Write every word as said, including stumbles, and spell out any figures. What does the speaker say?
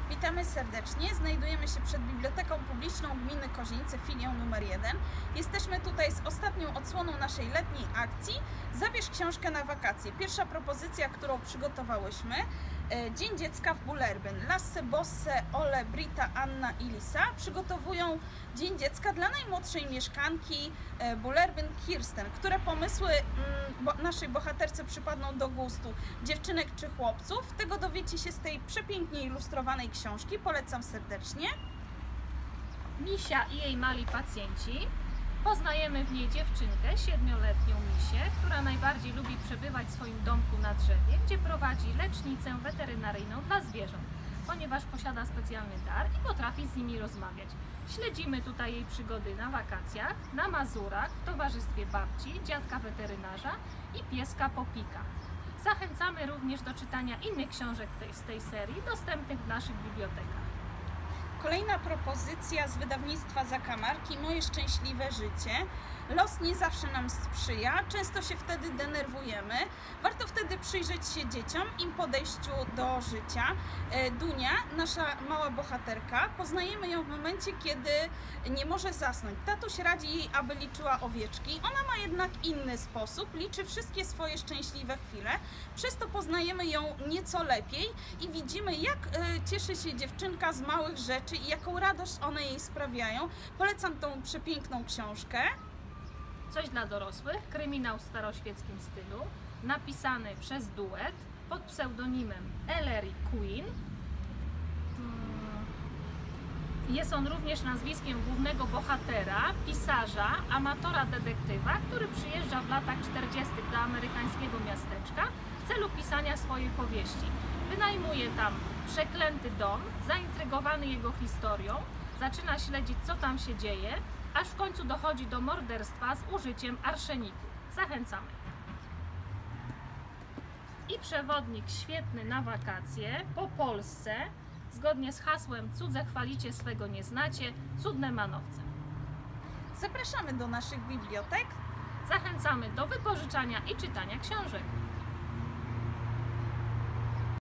Witamy serdecznie. Znajdujemy się przed Biblioteką Publiczną Gminy Kozienice, filią numer jeden. Jesteśmy tutaj z ostatnią odsłoną naszej letniej akcji Zabierz książkę na wakacje. Pierwsza propozycja, którą przygotowałyśmy. Dzień Dziecka w Bullerbyn. Lasse, Bosse, Ole, Brita, Anna i Lisa przygotowują Dzień Dziecka dla najmłodszej mieszkanki Bullerbyn, Kirsten. Które pomysły naszej bohaterce przypadną do gustu dziewczynek czy chłopców? Tego dowiecie się z tej przepięknie ilustrowanej książki. Polecam serdecznie. Misia i jej mali pacjenci. Poznajemy w niej dziewczynkę, siedmioletnią Misię, która najbardziej lubi przebywać w swoim domku na drzewie, gdzie prowadzi lecznicę weterynaryjną dla zwierząt, ponieważ posiada specjalny dar i potrafi z nimi rozmawiać. Śledzimy tutaj jej przygody na wakacjach, na Mazurach, w towarzystwie babci, dziadka weterynarza i pieska Popika. Zachęcamy również do czytania innych książek z tej serii, dostępnych w naszych bibliotekach. Kolejna propozycja z wydawnictwa Zakamarki, Moje szczęśliwe życie. Los nie zawsze nam sprzyja, często się wtedy denerwujemy. Warto wtedy przyjrzeć się dzieciom, im podejściu do życia. Dunia, nasza mała bohaterka, poznajemy ją w momencie, kiedy nie może zasnąć. Tatuś radzi jej, aby liczyła owieczki. Ona ma jednak inny sposób, liczy wszystkie swoje szczęśliwe chwile. Przez to poznajemy ją nieco lepiej i widzimy, jak cieszy się dziewczynka z małych rzeczy i jaką radość one jej sprawiają. Polecam tą przepiękną książkę. Coś dla dorosłych, kryminał w staroświeckim stylu, napisany przez duet pod pseudonimem Ellery Queen. Jest on również nazwiskiem głównego bohatera, pisarza, amatora detektywa, który przyjeżdża w latach czterdziestych do amerykańskiego miasteczka w celu pisania swojej powieści. Wynajmuje tam przeklęty dom, zaintrygowany jego historią, zaczyna śledzić, co tam się dzieje, aż w końcu dochodzi do morderstwa z użyciem arszeniku. Zachęcamy. I przewodnik świetny na wakacje po Polsce, zgodnie z hasłem Cudze chwalicie, swego nie znacie, cudne manowce. Zapraszamy do naszych bibliotek. Zachęcamy do wypożyczania i czytania książek.